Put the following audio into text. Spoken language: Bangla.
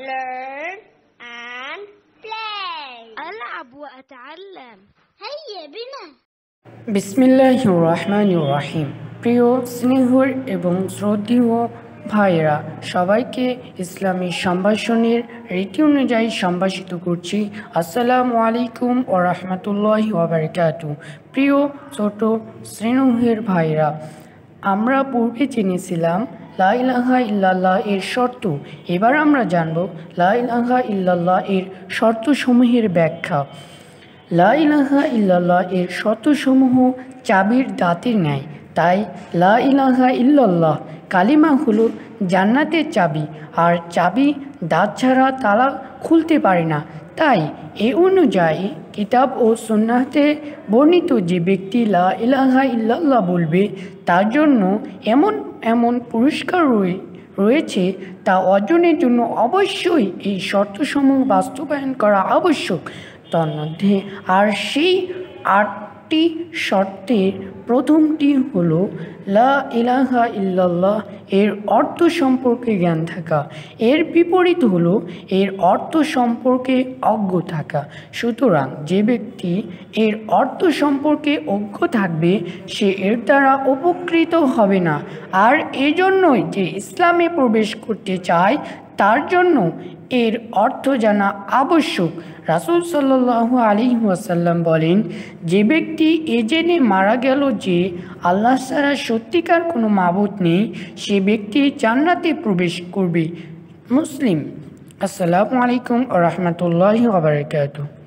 learn and play. ألعب وأتعلم. هيا بنا. বিসমিল্লাহির রহমানির রহিম। প্রিয় স্নেহর এবং শ্রদ্ধেয় ভাইয়েরা, সবাইকে ইসলামী সম্ভাষণের রীতি অনুযায়ী সম্ভাষিত করছি। আসসালামু আলাইকুম ও রহমতুল্লাহি ওয়া বারাকাতুহু। প্রিয় ছোট স্নেহের ভাইয়েরা, আমরা পূর্বে জেনেছিলাম লা ইলাহা ইল্লাল্লাহ এর শর্ত। এবার আমরা জানব লা ইলাহা ইল্লাল্লাহ এর শর্তসমূহের ব্যাখ্যা। লা ইলাহা ইল্লাল্লাহ এর শর্তসমূহ চাবির দাঁতের ন্যায়। তাই লা ইলাহা ইল্লাল্লাহ কালিমা হলো জান্নাতের চাবি, আর চাবি দাঁত ছাড়া তালা খুলতে পারে না। তাই এ অনুযায়ী কিতাব ও সুন্নাহতে বর্ণিত যে ব্যক্তি লা ইলাহা ইল্লাল্লাহ বলবে তার জন্য এমন পুরস্কার রয়েছে, তা অর্জনের জন্য অবশ্যই এই শর্তসমূহ বাস্তবায়ন করা আবশ্যক। তন্মধ্যে আর সেই 8টি শর্তের প্রথমটি হলো লা ইলাহা ইল্লাল্লাহ এর অর্থ সম্পর্কে জ্ঞান থাকা। এর বিপরীত হলো এর অর্থ সম্পর্কে অজ্ঞ থাকা। সুতরাং যে ব্যক্তি এর অর্থ সম্পর্কে অজ্ঞ থাকবে সে এর দ্বারা উপকৃত হবে না। আর এজন্যই যে ইসলামে প্রবেশ করতে চায় তার জন্য এর অর্থ জানা আবশ্যক। রাসূল সাল্লাল্লাহু আলাইহি ওয়াসাল্লাম বলেন, যে ব্যক্তি এ জেনে মারা গেল যে আল্লাহ ছাড়া সত্যিকার কোনো মাবুদ নেই, সে ব্যক্তি জান্নাতে প্রবেশ করবে। মুসলিম। আসসালামু আলাইকুম ওয়া রাহমাতুল্লাহি ওয়া বারাকাতুহু।